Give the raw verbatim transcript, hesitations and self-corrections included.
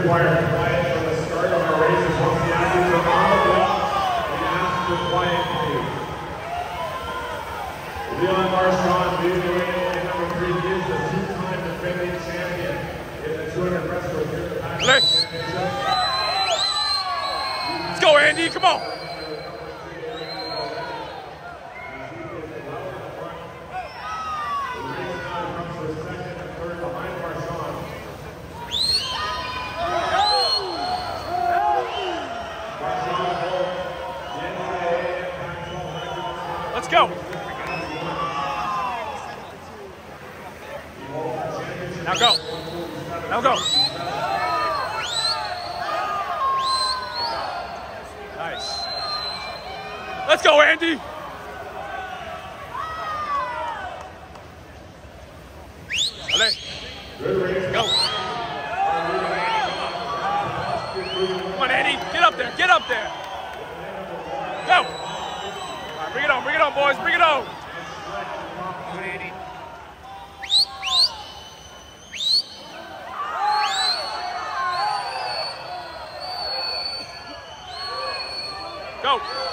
require quiet from the start of our races. Once the athletes are on the block, we ask for quiet, please. Leon Marchand, leading away in number three, is the two-time defending champion in the two hundred breaststroke here at the Pac Championship. Let's go, Andy, come on. Let's go. Now go. Now go. Nice. Let's go, Andy. Allez. Go. Come on, Andy. Get up there. Get up there. Go. Bring it on, bring it on, boys, bring it on. Go.